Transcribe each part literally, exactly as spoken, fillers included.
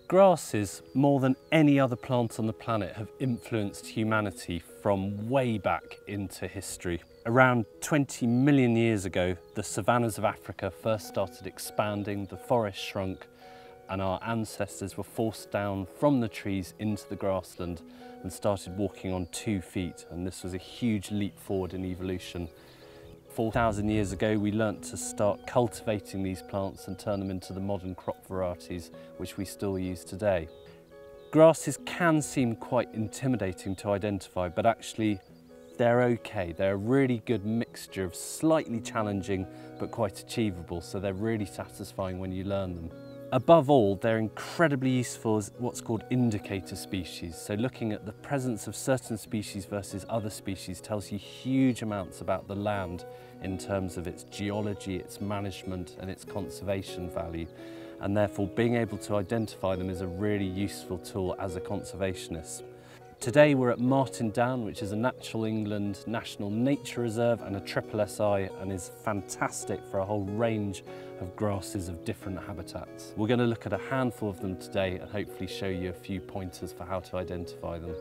Grasses, more than any other plant on the planet, have influenced humanity from way back into history. Around twenty million years ago, the savannas of Africa first started expanding, the forest shrunk, and our ancestors were forced down from the trees into the grassland and started walking on two feet. And this was a huge leap forward in evolution. four thousand years ago, we learnt to start cultivating these plants and turn them into the modern crop varieties which we still use today. Grasses can seem quite intimidating to identify, but actually they're okay. They're a really good mixture of slightly challenging but quite achievable, so they're really satisfying when you learn them. Above all, they're incredibly useful as what's called indicator species. So looking at the presence of certain species versus other species tells you huge amounts about the land in terms of its geology, its management and its conservation value. And therefore being able to identify them is a really useful tool as a conservationist. Today we're at Martin Down, which is a Natural England National Nature Reserve and a triple S I, and is fantastic for a whole range of grasses of different habitats. We're going to look at a handful of them today and hopefully show you a few pointers for how to identify them.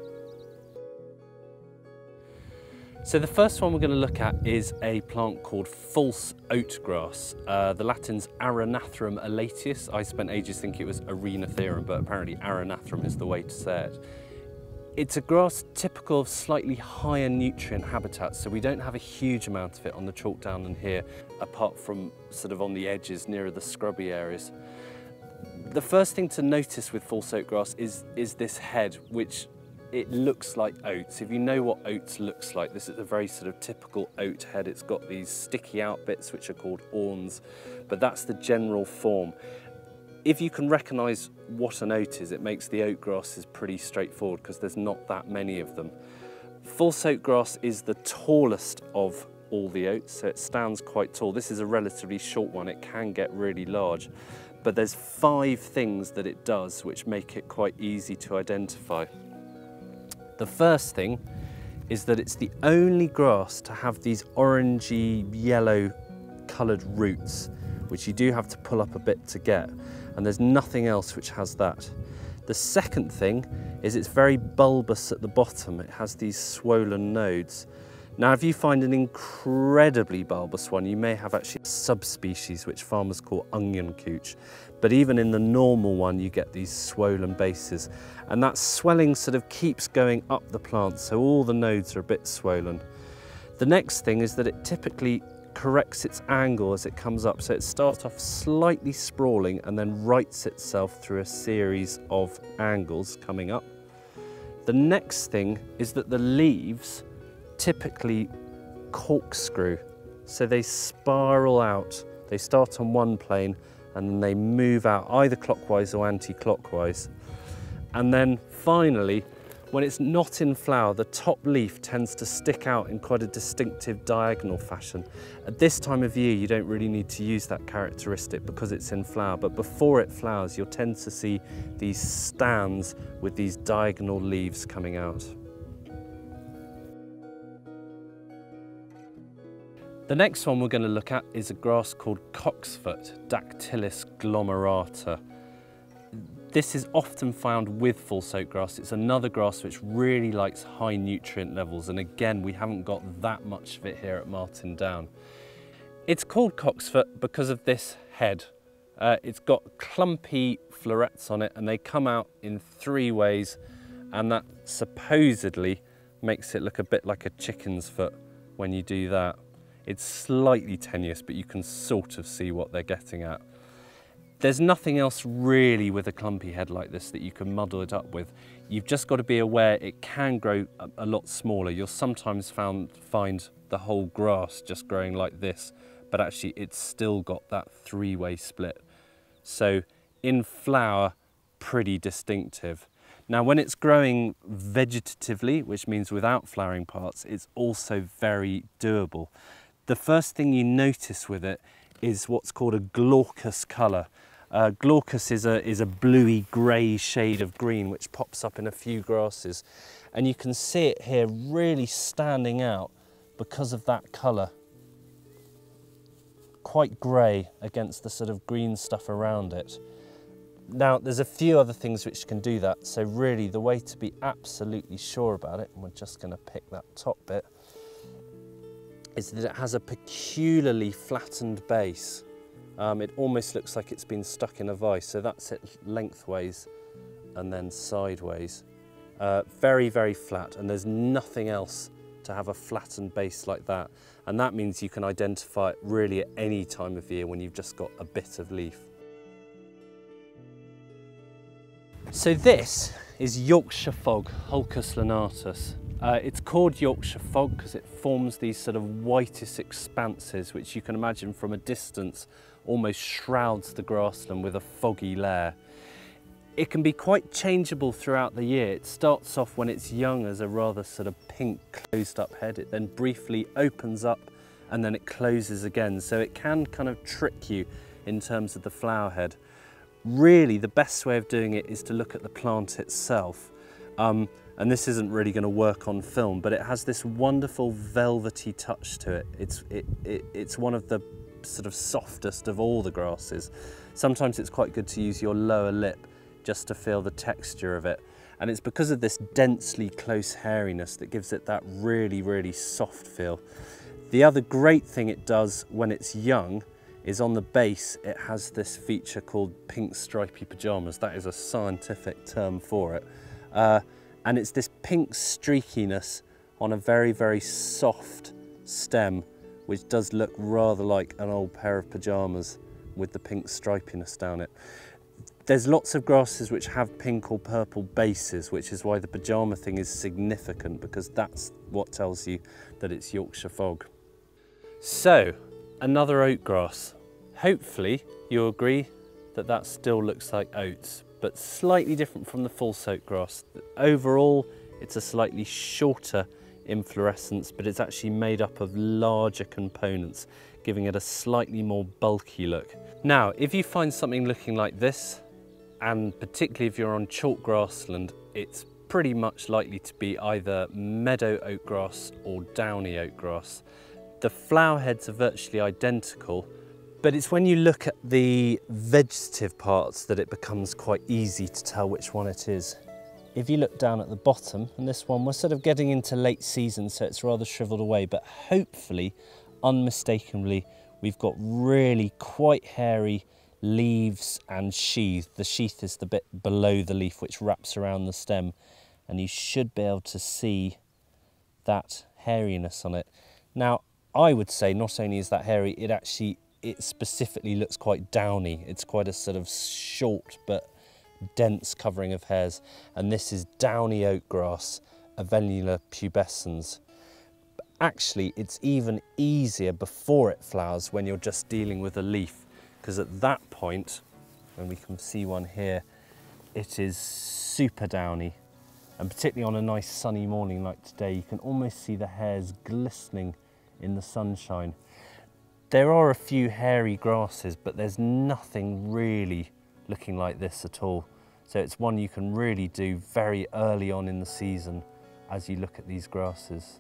So the first one we're going to look at is a plant called false oat grass. Uh, the Latin's Arenatherum elatius. I spent ages thinking it was Arenatherum, but apparently Arenatherum is the way to say it. It's a grass typical of slightly higher nutrient habitats, so we don't have a huge amount of it on the chalk down and here, apart from sort of on the edges nearer the scrubby areas. The first thing to notice with false oat grass is, is this head, which it looks like oats. If you know what oats looks like, this is a very sort of typical oat head. It's got these sticky out bits which are called awns, but that's the general form. If you can recognise what an oat is, it makes the oat grasses pretty straightforward because there's not that many of them. False oat grass is the tallest of all the oats, so it stands quite tall. This is a relatively short one, it can get really large, but there's five things that it does which make it quite easy to identify. The first thing is that it's the only grass to have these orangey yellow coloured roots, which you do have to pull up a bit to get, and there's nothing else which has that. The second thing is it's very bulbous at the bottom. It has these swollen nodes. Now if you find an incredibly bulbous one, you may have actually a subspecies which farmers call onion couch, but even in the normal one you get these swollen bases, and that swelling sort of keeps going up the plant, so all the nodes are a bit swollen. The next thing is that it typically corrects its angle as it comes up, so it starts off slightly sprawling and then rights itself through a series of angles coming up. The next thing is that the leaves typically corkscrew, so they spiral out. They start on one plane and then they move out either clockwise or anti-clockwise. And then finally, when it's not in flower, the top leaf tends to stick out in quite a distinctive diagonal fashion. At this time of year, you don't really need to use that characteristic because it's in flower, but before it flowers, you'll tend to see these stands with these diagonal leaves coming out. The next one we're going to look at is a grass called cocksfoot, Dactylis glomerata. This is often found with false oat grass. It's another grass which really likes high nutrient levels, and again we haven't got that much of it here at Martin Down. It's called cocksfoot because of this head. Uh, it's got clumpy florets on it and they come out in three ways, and that supposedly makes it look a bit like a chicken's foot when you do that. It's slightly tenuous, but you can sort of see what they're getting at. There's nothing else really with a clumpy head like this that you can muddle it up with. You've just got to be aware it can grow a, a lot smaller. You'll sometimes found, find the whole grass just growing like this, but actually it's still got that three-way split. So in flower, pretty distinctive. Now when it's growing vegetatively, which means without flowering parts, it's also very doable. The first thing you notice with it is what's called a glaucous colour. Uh, glaucous is a, is a bluey grey shade of green which pops up in a few grasses, and you can see it here really standing out because of that colour. Quite grey against the sort of green stuff around it. Now, there's a few other things which can do that, so really the way to be absolutely sure about it, and we're just going to pick that top bit, is that it has a peculiarly flattened base. Um, it almost looks like it's been stuck in a vise, so that's it lengthways and then sideways. Uh, very, very flat, and there's nothing else to have a flattened base like that. And that means you can identify it really at any time of year when you've just got a bit of leaf. So this is Yorkshire fog, Holcus lanatus. Uh, it's called Yorkshire fog because it forms these sort of whitish expanses, which you can imagine from a distance almost shrouds the grassland with a foggy layer. It can be quite changeable throughout the year. It starts off when it's young as a rather sort of pink closed up head. It then briefly opens up and then it closes again. So it can kind of trick you in terms of the flower head. Really, the best way of doing it is to look at the plant itself. Um, and this isn't really going to work on film, but it has this wonderful velvety touch to it. It's, it, it, it's one of the sort of softest of all the grasses. Sometimes it's quite good to use your lower lip just to feel the texture of it. And it's because of this densely close hairiness that gives it that really, really soft feel. The other great thing it does when it's young is on the base, it has this feature called pink stripy pyjamas. That is a scientific term for it. Uh, and it's this pink streakiness on a very, very soft stem, which does look rather like an old pair of pyjamas with the pink stripiness down it. There's lots of grasses which have pink or purple bases, which is why the pyjama thing is significant, because that's what tells you that it's Yorkshire fog. So, another oat grass. Hopefully you'll agree that that still looks like oats, but slightly different from the false oat grass. Overall, it's a slightly shorter inflorescence, but it's actually made up of larger components, giving it a slightly more bulky look. Now, if you find something looking like this, and particularly if you're on chalk grassland, it's pretty much likely to be either meadow oatgrass or downy oatgrass. The flower heads are virtually identical, but it's when you look at the vegetative parts that it becomes quite easy to tell which one it is. If you look down at the bottom, and this one, we're sort of getting into late season, so it's rather shriveled away, but hopefully, unmistakably, we've got really quite hairy leaves and sheath. The sheath is the bit below the leaf which wraps around the stem, and you should be able to see that hairiness on it. Now, I would say not only is that hairy, it actually, it specifically looks quite downy. It's quite a sort of short but dense covering of hairs, and this is downy oatgrass, Avenula pubescens. Actually, it's even easier before it flowers when you're just dealing with a leaf, because at that point, and we can see one here, it is super downy. And particularly on a nice sunny morning like today, you can almost see the hairs glistening in the sunshine. There are a few hairy grasses, but there's nothing really looking like this at all. So it's one you can really do very early on in the season as you look at these grasses.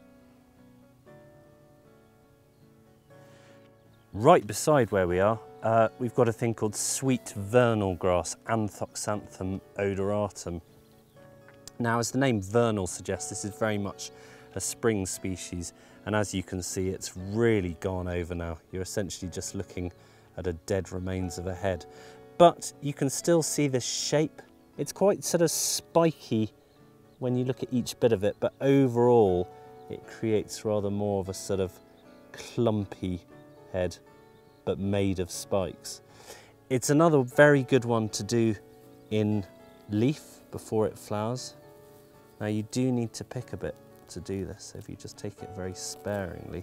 Right beside where we are, uh, we've got a thing called sweet vernal grass, Anthoxanthum odoratum. Now, as the name vernal suggests, this is very much a spring species, and as you can see, it's really gone over now. You're essentially just looking at a dead remains of a head. But you can still see the shape. It's quite sort of spiky when you look at each bit of it, but overall, it creates rather more of a sort of clumpy head, but made of spikes. It's another very good one to do in leaf before it flowers. Now, you do need to pick a bit to do this, so if you just take it very sparingly.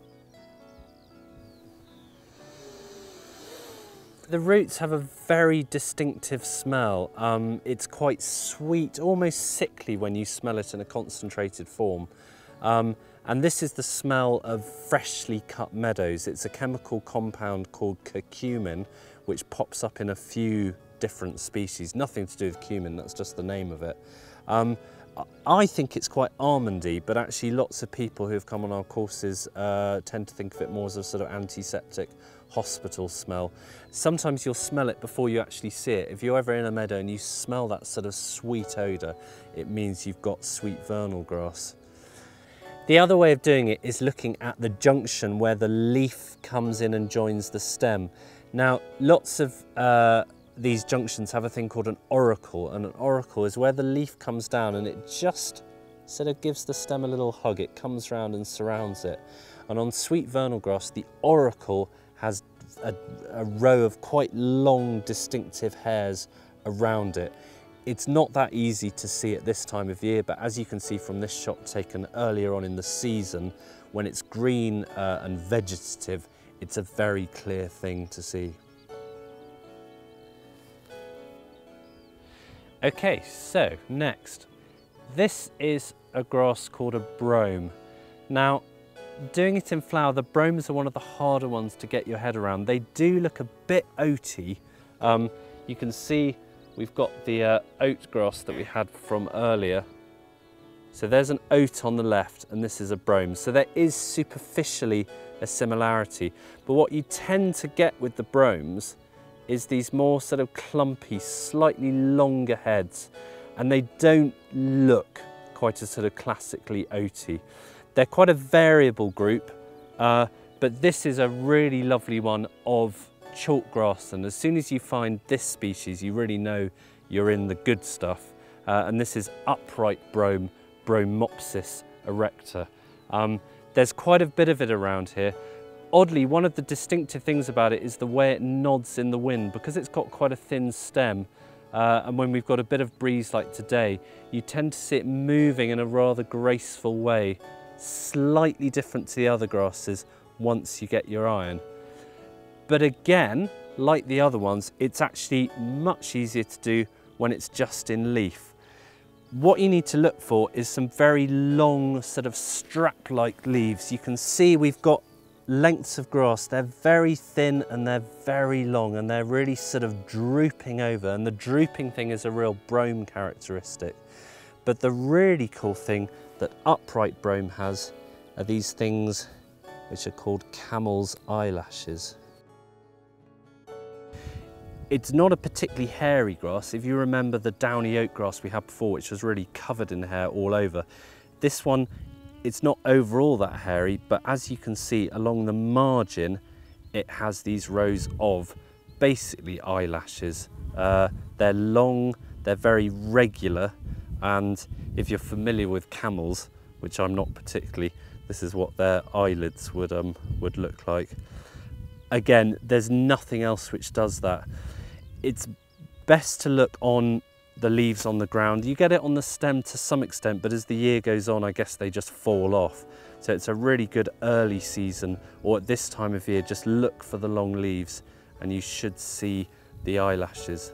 The roots have a very distinctive smell. Um, it's quite sweet, almost sickly when you smell it in a concentrated form. Um, and this is the smell of freshly cut meadows. It's a chemical compound called curcumin, which pops up in a few different species. Nothing to do with cumin, that's just the name of it. Um, I think it's quite almondy, but actually lots of people who have come on our courses uh, tend to think of it more as a sort of antiseptic hospital smell. Sometimes you'll smell it before you actually see it. If you're ever in a meadow and you smell that sort of sweet odour, it means you've got sweet vernal grass. The other way of doing it is looking at the junction where the leaf comes in and joins the stem. Now, lots of uh, these junctions have a thing called an auricle, and an auricle is where the leaf comes down and it just sort of gives the stem a little hug. It comes round and surrounds it. And on sweet vernal grass, the auricle has a, a row of quite long, distinctive hairs around it. It's not that easy to see at this time of year, but as you can see from this shot taken earlier on in the season, when it's green uh, and vegetative, it's a very clear thing to see. Okay, so next, this is a grass called a brome. Now, doing it in flower, the bromes are one of the harder ones to get your head around. They do look a bit oaty. Um, you can see we've got the uh, oat grass that we had from earlier. So there's an oat on the left and this is a brome. So there is superficially a similarity. But what you tend to get with the bromes is these more sort of clumpy, slightly longer heads. And they don't look quite as sort of classically oaty. They're quite a variable group, uh, but this is a really lovely one of chalk grass, and as soon as you find this species, you really know you're in the good stuff. Uh, and this is upright brome, Bromopsis erecta. Um, there's quite a bit of it around here. Oddly, one of the distinctive things about it is the way it nods in the wind, because it's got quite a thin stem. Uh, and when we've got a bit of breeze like today, you tend to see it moving in a rather graceful way, slightly different to the other grasses once you get your eye on. But again, like the other ones, it's actually much easier to do when it's just in leaf. What you need to look for is some very long sort of strap-like leaves. You can see we've got lengths of grass. They're very thin and they're very long and they're really sort of drooping over, and the drooping thing is a real brome characteristic. But the really cool thing that upright brome has are these things which are called camel's eyelashes. It's not a particularly hairy grass. If you remember the downy oat grass we had before, which was really covered in hair all over, this one, it's not overall that hairy, but as you can see along the margin, it has these rows of basically eyelashes. Uh, they're long, they're very regular, and if you're familiar with camels, which I'm not particularly, this is what their eyelids would, um, would look like. Again, there's nothing else which does that. It's best to look on the leaves on the ground. You get it on the stem to some extent, but as the year goes on, I guess they just fall off. So it's a really good early season, or at this time of year, just look for the long leaves and you should see the eyelashes.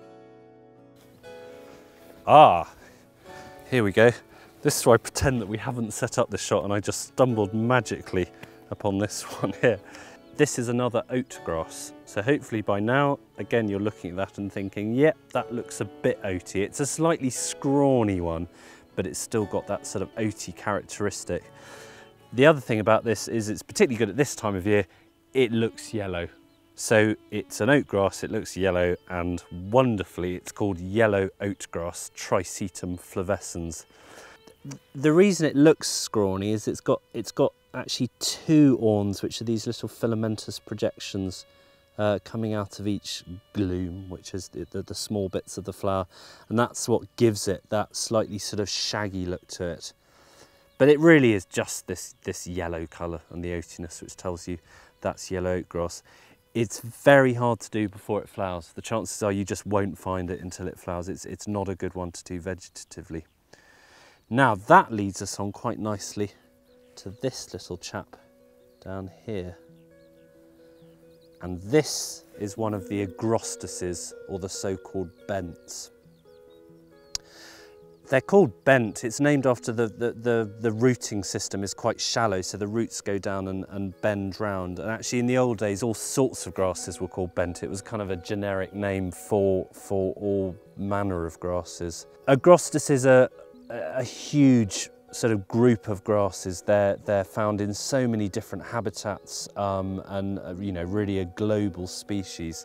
Ah, here we go. This is where I pretend that we haven't set up the shot and I just stumbled magically upon this one here. This is another oat grass. So hopefully by now, again, you're looking at that and thinking, yep, that looks a bit oaty. It's a slightly scrawny one, but it's still got that sort of oaty characteristic. The other thing about this is it's particularly good at this time of year, it looks yellow. So it's an oat grass, it looks yellow, and wonderfully, it's called yellow oat grass, Tricetum flavescens. The reason it looks scrawny is it's got, it's got actually two awns, which are these little filamentous projections uh, coming out of each glume, which is the, the, the small bits of the flower. And that's what gives it that slightly sort of shaggy look to it. But it really is just this, this yellow colour and the oatiness, which tells you that's yellow oat grass. It's very hard to do before it flowers. The chances are you just won't find it until it flowers. It's, it's not a good one to do vegetatively. Now that leads us on quite nicely to this little chap down here. And this is one of the agrostuses, or the so-called bents. They're called bent. It's named after the, the, the, the rooting system is quite shallow, so the roots go down and, and bend round. And actually in the old days, all sorts of grasses were called bent. It was kind of a generic name for, for all manner of grasses. Agrostuses are a huge sort of group of grasses. They're, they're found in so many different habitats um, and, uh, you know, really a global species.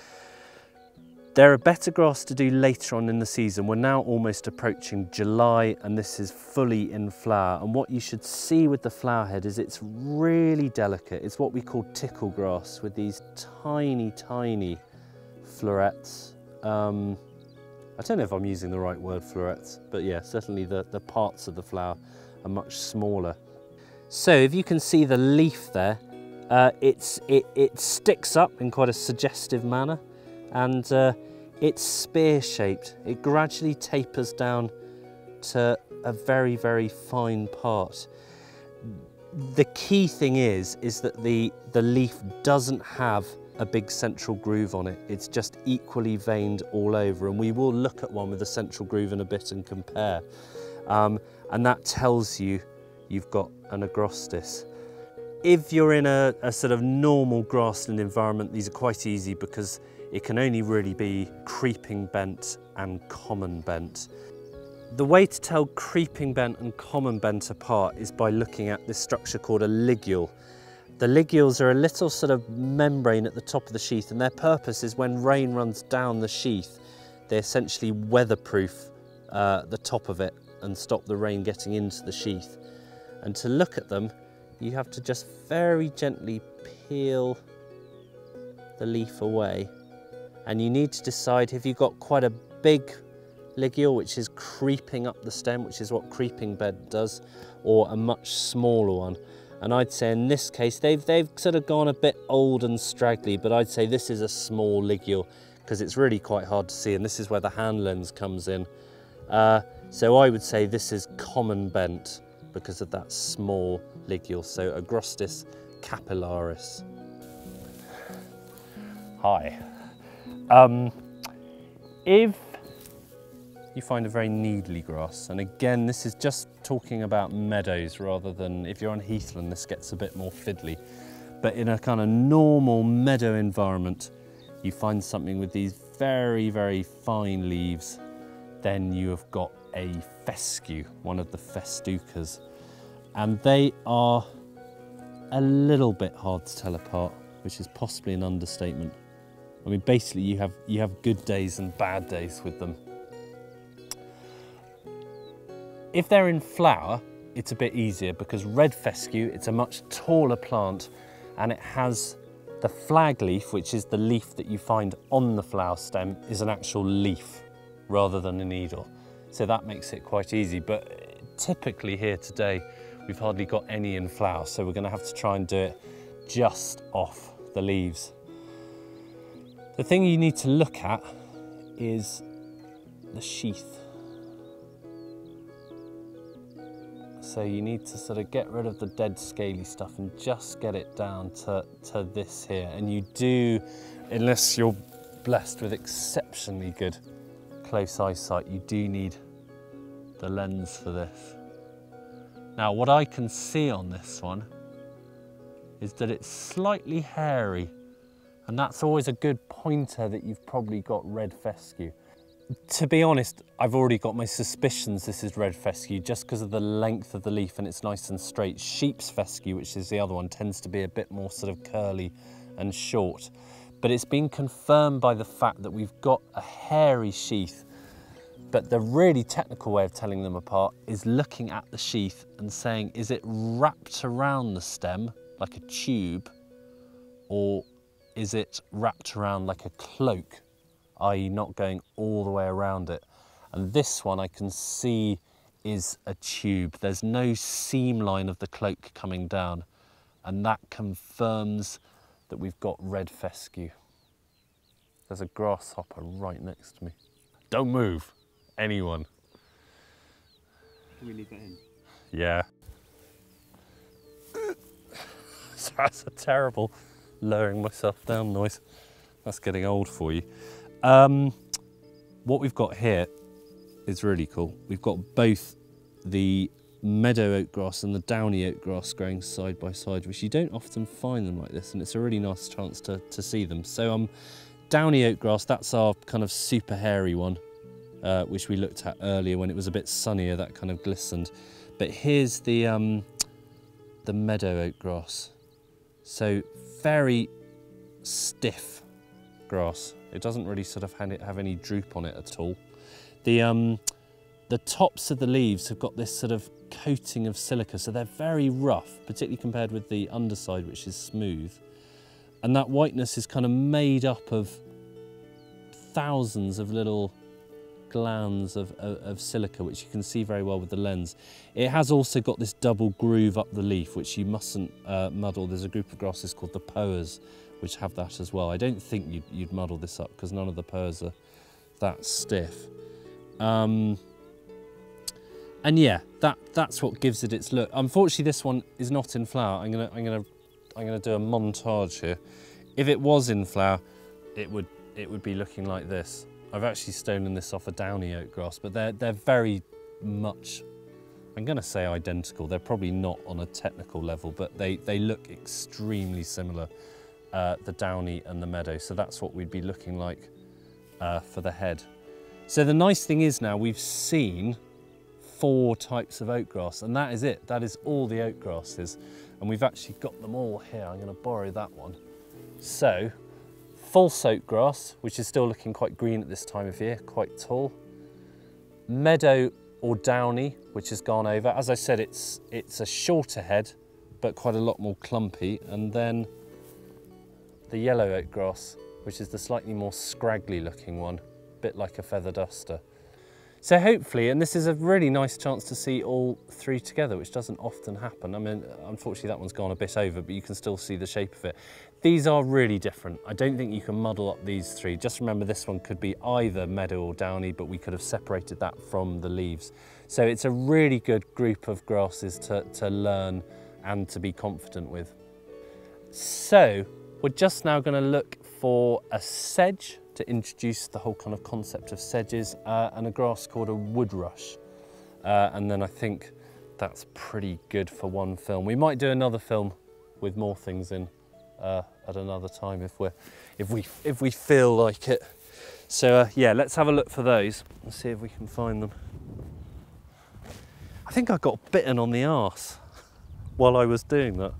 They're a better grass to do later on in the season. We're now almost approaching July and this is fully in flower. And what you should see with the flower head is it's really delicate. It's what we call tickle grass with these tiny, tiny florets. Um, I don't know if I'm using the right word, florets, but yeah, certainly the, the parts of the flower are much smaller. So if you can see the leaf there, uh, it's, it, it sticks up in quite a suggestive manner. And uh, it's spear-shaped. It gradually tapers down to a very, very fine part. The key thing is, is that the, the leaf doesn't have a big central groove on it. It's just equally veined all over, and we will look at one with a central groove in a bit and compare. Um, and that tells you you've got an agrostis. If you're in a, a sort of normal grassland environment, these are quite easy because it can only really be creeping bent and common bent. The way to tell creeping bent and common bent apart is by looking at this structure called a ligule. The ligules are a little sort of membrane at the top of the sheath, and their purpose is when rain runs down the sheath, they essentially weatherproof uh, the top of it and stop the rain getting into the sheath. And to look at them, you have to just very gently peel the leaf away. And you need to decide if you've got quite a big ligule which is creeping up the stem, which is what creeping bent does, or a much smaller one. And I'd say in this case, they've, they've sort of gone a bit old and straggly, but I'd say this is a small ligule because it's really quite hard to see, and this is where the hand lens comes in. Uh, so I would say this is common bent because of that small ligule, so Agrostis capillaris. Hi. Um, if you find a very needly grass, and again this is just talking about meadows rather than, if you're on heathland this gets a bit more fiddly, but in a kind of normal meadow environment you find something with these very, very fine leaves, then you have got a fescue, one of the festucas, and they are a little bit hard to tell apart, which is possibly an understatement. I mean, basically you have, you have good days and bad days with them. If they're in flower, it's a bit easier because red fescue, it's a much taller plant and it has the flag leaf, which is the leaf that you find on the flower stem, is an actual leaf rather than a needle. So that makes it quite easy, but typically here today, we've hardly got any in flower, so we're gonna have to try and do it just off the leaves. The thing you need to look at is the sheath. So you need to sort of get rid of the dead scaly stuff and just get it down to, to this here. And you do, unless you're blessed with exceptionally good close eyesight, you do need the lens for this. Now what I can see on this one is that it's slightly hairy, and that's always a good pointer that you've probably got red fescue. To be honest, I've already got my suspicions this is red fescue just because of the length of the leaf and it's nice and straight. Sheep's fescue, which is the other one, tends to be a bit more sort of curly and short. But it's been confirmed by the fact that we've got a hairy sheath. But the really technical way of telling them apart is looking at the sheath and saying, is it wrapped around the stem like a tube, or is it wrapped around like a cloak, that is not going all the way around it? And this one I can see is a tube. There's no seam line of the cloak coming down, and that confirms that we've got red fescue. There's a grasshopper right next to me. Don't move, anyone. Can we leave that in? Yeah. That's a terrible lowering myself down noise. That's getting old for you. Um, what we've got here is really cool. We've got both the meadow oat grass and the downy oat grass growing side by side, which you don't often find them like this, and it's a really nice chance to, to see them. So um, downy oat grass, that's our kind of super hairy one. uh, which we looked at earlier when it was a bit sunnier, that kind of glistened. But here's the, um, the meadow oat grass. So very stiff grass. It doesn't really sort of have any droop on it at all. The, um, the tops of the leaves have got this sort of coating of silica, so they're very rough, particularly compared with the underside, which is smooth. And that whiteness is kind of made up of thousands of little glands of, of, of silica, which you can see very well with the lens. It has also got this double groove up the leaf, which you mustn't uh, muddle. There's a group of grasses called the poas, which have that as well. I don't think you'd, you'd muddle this up because none of the poas are that stiff. Um, and yeah, that that's what gives it its look. Unfortunately, this one is not in flower. I'm gonna I'm gonna I'm gonna do a montage here. If it was in flower, it would it would be looking like this. I've actually stolen this off a downy oat grass, but they're they're very much, I'm gonna say identical. They're probably not on a technical level, but they they look extremely similar. Uh, the downy and the meadow. So that's what we'd be looking like uh, for the head. So the nice thing is now we've seen four types of oat grass, and that is it. That is all the oat grasses. And we've actually got them all here. I'm going to borrow that one. So false oat grass, which is still looking quite green at this time of year, quite tall. Meadow or downy, which has gone over. As I said, it's, it's a shorter head, but quite a lot more clumpy. And then the yellow oat grass, which is the slightly more scraggly looking one, a bit like a feather duster. So hopefully, and this is a really nice chance to see all three together, which doesn't often happen. I mean, unfortunately that one's gone a bit over, but you can still see the shape of it. These are really different. I don't think you can muddle up these three. Just remember this one could be either meadow or downy, but we could have separated that from the leaves. So it's a really good group of grasses to, to learn and to be confident with. So, we're just now going to look for a sedge to introduce the whole kind of concept of sedges, uh, and a grass called a woodrush. Uh, and then I think that's pretty good for one film. We might do another film with more things in uh, at another time if we're if we if we feel like it. So uh, yeah, let's have a look for those and see if we can find them. I think I got bitten on the arse while I was doing that.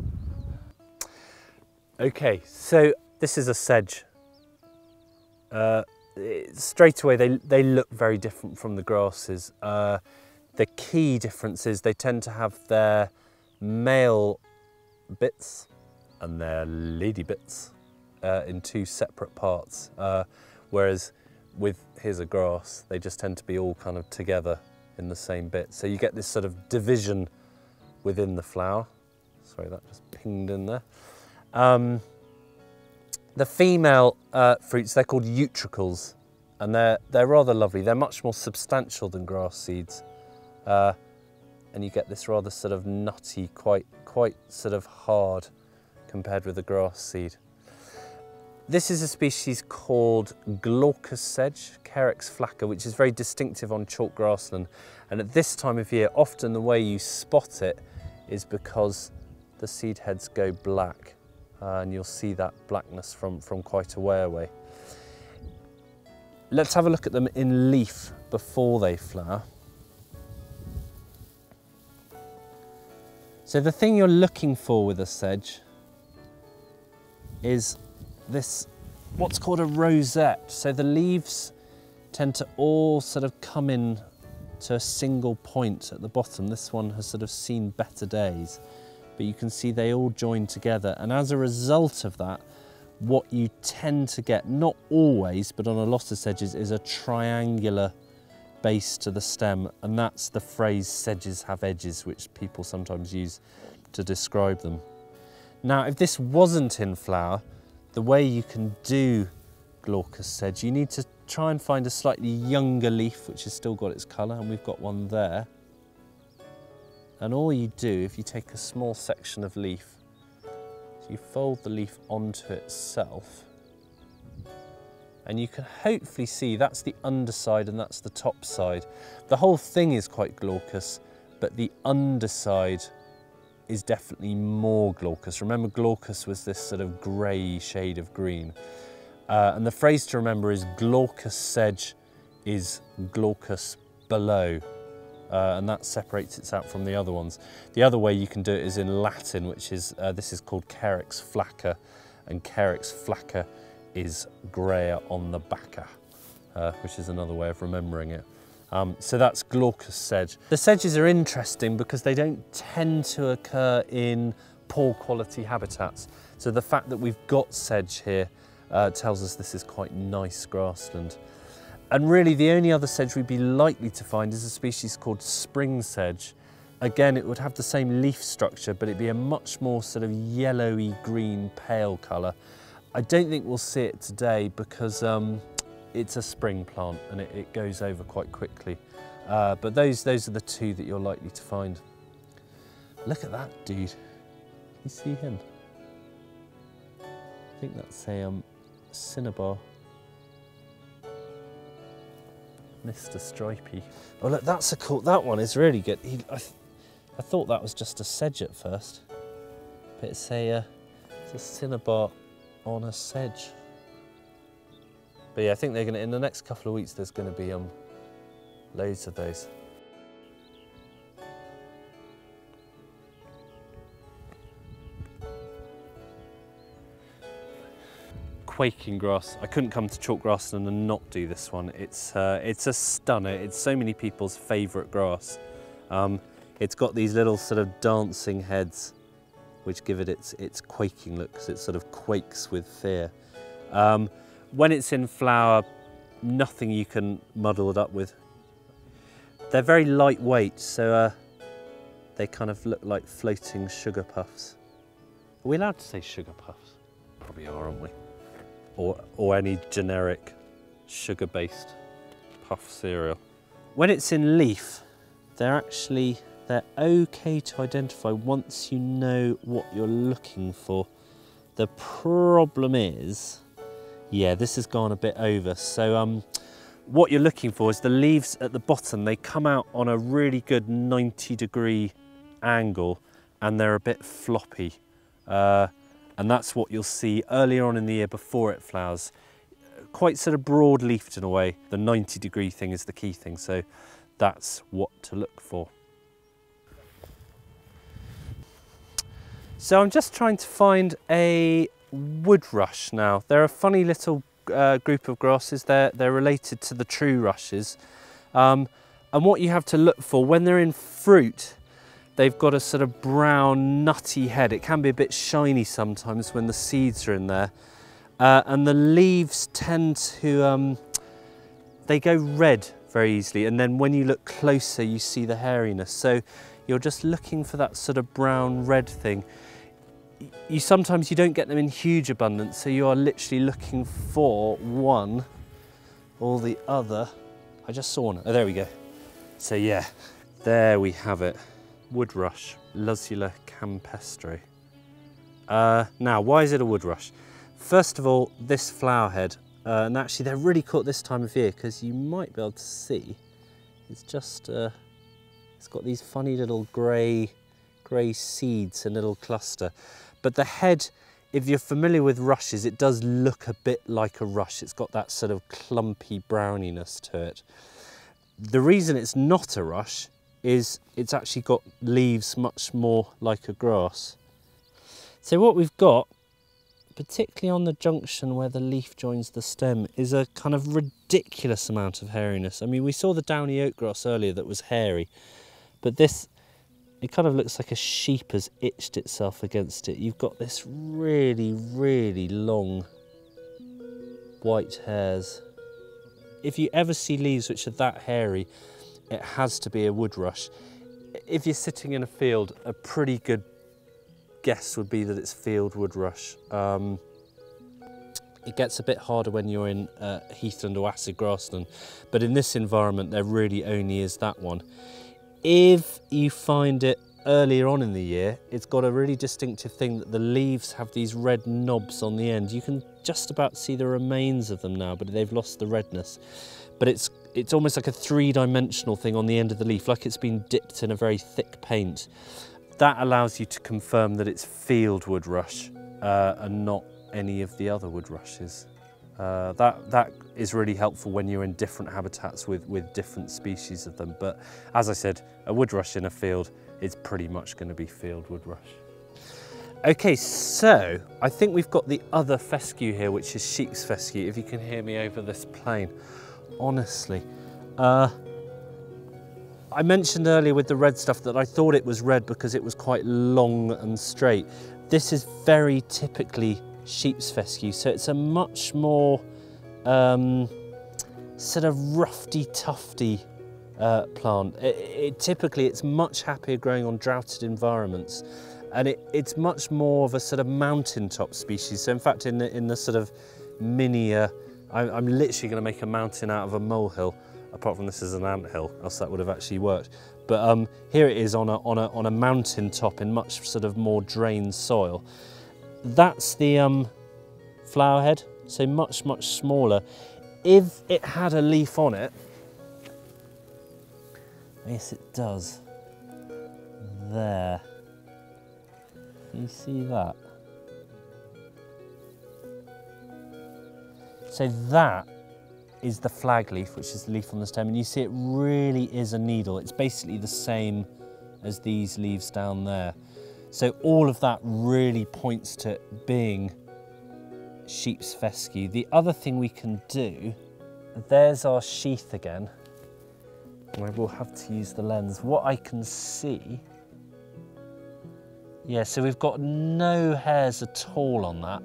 Okay, so this is a sedge. Uh, it, straight away, they, they look very different from the grasses. Uh, the key difference is they tend to have their male bits and their lady bits uh, in two separate parts. Uh, whereas with, here's a grass, they just tend to be all kind of together in the same bit. So you get this sort of division within the flower. Sorry, that just pinged in there. Um, the female uh, fruits, they're called utricles, and they're, they're rather lovely. They're much more substantial than grass seeds. Uh, and you get this rather sort of nutty, quite, quite sort of hard compared with the grass seed. This is a species called glaucous sedge, Carex flacca, which is very distinctive on chalk grassland. And at this time of year, often the way you spot it is because the seed heads go black. Uh, and you'll see that blackness from, from quite a way away. Let's have a look at them in leaf before they flower. So the thing you're looking for with a sedge is this, what's called a rosette. So the leaves tend to all sort of come in to a single point at the bottom. This one has sort of seen better days. But you can see they all join together, and as a result of that, what you tend to get, not always, but on a lot of sedges, is a triangular base to the stem, and that's the phrase sedges have edges, which people sometimes use to describe them. Now, if this wasn't in flower, the way you can do glaucous sedge, you need to try and find a slightly younger leaf, which has still got its colour, and we've got one there. And all you do, if you take a small section of leaf, is you fold the leaf onto itself, and you can hopefully see that's the underside and that's the top side. The whole thing is quite glaucous, but the underside is definitely more glaucous. Remember, glaucous was this sort of grey shade of green. Uh, and the phrase to remember is glaucous sedge is glaucus below, uh, and that separates it out from the other ones. The other way you can do it is in Latin, which is, uh, this is called Carex flacca, and Carex flacca is greyer on the bacca, uh, which is another way of remembering it. Um, so that's glaucus sedge. The sedges are interesting because they don't tend to occur in poor quality habitats. So the fact that we've got sedge here uh, tells us this is quite nice grassland. And really the only other sedge we'd be likely to find is a species called spring sedge. Again, it would have the same leaf structure, but it'd be a much more sort of yellowy green pale colour. I don't think we'll see it today because um, it's a spring plant and it, it goes over quite quickly. Uh, but those, those are the two that you're likely to find. Look at that dude. You see him? I think that's a um, cinnabar. Mister Stripey. Oh look, that's a cool, that one is really good. He, I, th I thought that was just a sedge at first, but it's a, uh, it's a cinnabar on a sedge. But yeah, I think they're gonna, in the next couple of weeks, there's gonna be um, loads of those. Quaking grass. I couldn't come to chalk grassland and not do this one. It's uh, it's a stunner. It's so many people's favourite grass. Um, it's got these little sort of dancing heads, which give it its its quaking look, because it sort of quakes with fear. Um, when it's in flower, nothing you can muddle it up with. They're very lightweight, so uh, they kind of look like floating sugar puffs. Are we allowed to say sugar puffs? Probably are, aren't we? Or, or any generic sugar-based puff cereal. When it's in leaf, they're actually, they're okay to identify once you know what you're looking for. The problem is, yeah, this has gone a bit over. So um, what you're looking for is the leaves at the bottom, they come out on a really good ninety degree angle and they're a bit floppy. Uh, And that's what you'll see earlier on in the year before it flowers. Quite sort of broad leafed in a way. The ninety degree thing is the key thing, so that's what to look for. So I'm just trying to find a wood rush now. They're a funny little uh, group of grasses. They're, they're related to the true rushes. Um, and what you have to look for when they're in fruit, they've got a sort of brown, nutty head. It can be a bit shiny sometimes when the seeds are in there. Uh, and the leaves tend to, um, they go red very easily. And then when you look closer, you see the hairiness. So you're just looking for that sort of brown red thing. You sometimes you don't get them in huge abundance. So you are literally looking for one or the other. I just saw one. Oh, there we go. So yeah, there we have it. Wood rush, Luzula campestre. Uh, now, why is it a wood rush? First of all, this flower head, uh, and actually they're really cool at this time of year because you might be able to see, it's just, uh, it's got these funny little grey, grey seeds, a little cluster. But the head, if you're familiar with rushes, it does look a bit like a rush. It's got that sort of clumpy browniness to it. The reason it's not a rush is it's actually got leaves much more like a grass. So what we've got, particularly on the junction where the leaf joins the stem, is a kind of ridiculous amount of hairiness. I mean, we saw the downy oatgrass earlier that was hairy, but this, it kind of looks like a sheep has itched itself against it. You've got this really, really long white hairs. If you ever see leaves which are that hairy, it has to be a wood rush. If you're sitting in a field, a pretty good guess would be that it's field wood rush. Um, it gets a bit harder when you're in uh, heathland or acid grassland, but in this environment there really only is that one. If you find it earlier on in the year, it's got a really distinctive thing that the leaves have these red knobs on the end. You can just about see the remains of them now, but they've lost the redness. But it's it's almost like a three-dimensional thing on the end of the leaf, like it's been dipped in a very thick paint. That allows you to confirm that it's field wood rush uh, and not any of the other wood rushes. Uh, that, that is really helpful when you're in different habitats with, with different species of them. But as I said, a wood rush in a field is pretty much going to be field wood rush. Okay, so I think we've got the other fescue here, which is sheep's fescue, if you can hear me over this plane. Honestly, uh, I mentioned earlier with the red stuff that I thought it was red because it was quite long and straight. This is very typically sheep's fescue, so it's a much more um, sort of roughy, tufty uh, plant. It, it, typically, it's much happier growing on droughted environments, and it, it's much more of a sort of mountaintop species. So in fact, in the, in the sort of mini, uh, I, I'm literally going to make a mountain out of a molehill. Apart from this is an anthill, else that would have actually worked. But um, here it is on a, on, a, on a mountain top in much sort of more drained soil. That's the um, flower head, so much, much smaller. If it had a leaf on it, yes it does, there. Can you see that? So that is the flag leaf, which is the leaf on the stem, and you see it really is a needle. It's basically the same as these leaves down there. So all of that really points to it being sheep's fescue. The other thing we can do, there's our sheath again. I will have to use the lens. What I can see, yeah, so we've got no hairs at all on that.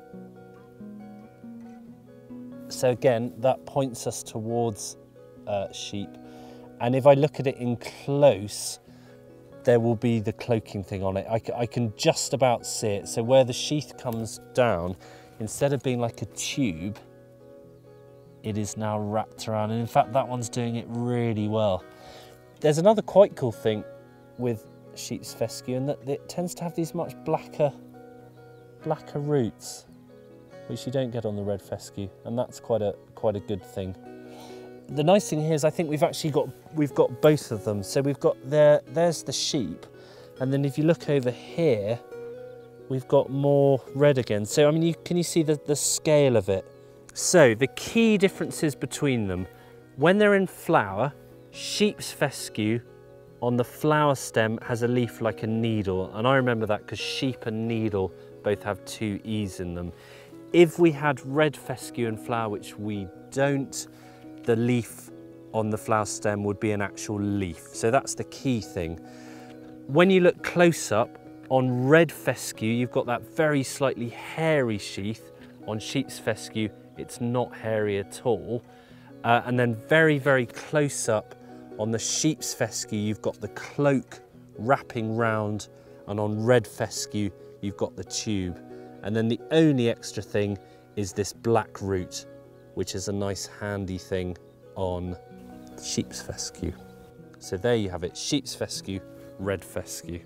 So again, that points us towards uh, sheep. And if I look at it in close, there will be the cloaking thing on it. I, I can just about see it. So where the sheath comes down, instead of being like a tube, it is now wrapped around. And in fact, that one's doing it really well. There's another quite cool thing with sheep's fescue, and that it tends to have these much blacker, blacker roots, which you don't get on the red fescue, and that's quite a quite a good thing. The nice thing here is I think we've actually got we've got both of them. So we've got there there's the sheep, and then if you look over here, we've got more red again. So I mean, you can you see the, the scale of it? So the key differences between them, when they're in flower, sheep's fescue on the flower stem has a leaf like a needle, and I remember that because sheep and needle both have two E's in them. If we had red fescue and flower, which we don't, the leaf on the flower stem would be an actual leaf. So that's the key thing. When you look close up, on red fescue, you've got that very slightly hairy sheath. On sheep's fescue, it's not hairy at all. Uh, and then very, very close up, on the sheep's fescue, you've got the cloak wrapping round, and on red fescue, you've got the tube. And then the only extra thing is this black root, which is a nice handy thing on sheep's fescue. So there you have it, sheep's fescue, red fescue.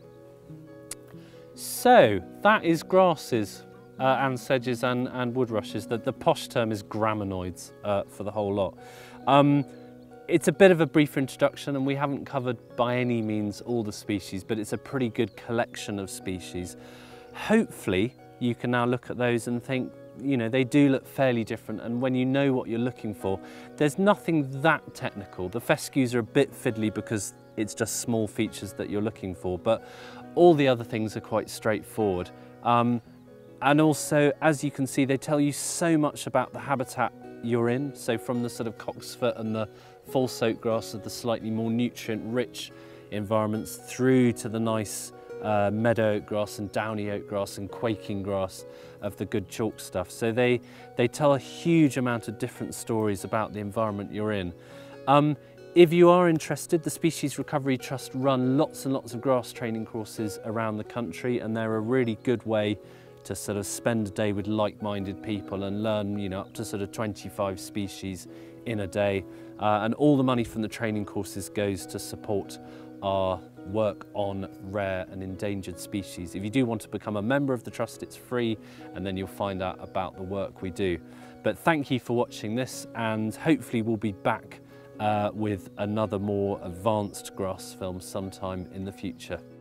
So that is grasses uh, and sedges and, and wood rushes. The, the posh term is graminoids uh, for the whole lot. Um, it's a bit of a brief introduction, and we haven't covered by any means all the species, but it's a pretty good collection of species. Hopefully, you can now look at those and think, you know, they do look fairly different, and when you know what you're looking for, there's nothing that technical. The fescues are a bit fiddly because it's just small features that you're looking for, but all the other things are quite straightforward. Um, and also, as you can see, they tell you so much about the habitat you're in. So from the sort of cocksfoot and the false oat grass of the slightly more nutrient-rich environments through to the nice Uh, meadow oat grass and downy oat grass and quaking grass of the good chalk stuff. So they, they tell a huge amount of different stories about the environment you're in. Um, if you are interested, the Species Recovery Trust run lots and lots of grass training courses around the country, and they're a really good way to sort of spend a day with like-minded people and learn, you know, up to sort of twenty-five species in a day. Uh, and all the money from the training courses goes to support our work on rare and endangered species. If you do want to become a member of the Trust, it's free, and then you'll find out about the work we do. But thank you for watching this, and hopefully we'll be back uh, with another more advanced grass film sometime in the future.